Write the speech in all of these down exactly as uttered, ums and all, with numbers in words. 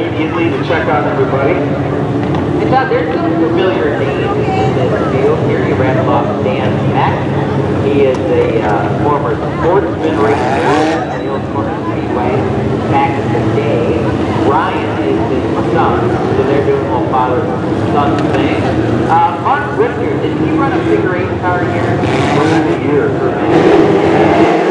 immediately to check on everybody. And Todd, there's some familiar names in this field here. You rattle off Dan Mack. He is a uh, former sportsman racer at the old Slinger Speedway back in the day. Ryan is his son, so they're doing a little father-son thing. Uh, Mark Richter, did he run a figure eight car here? For many years. For many years.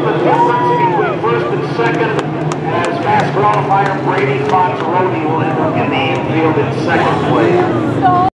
the difference between first and second, as fast qualifier Brady Fontaroni will end up in the infield in second place.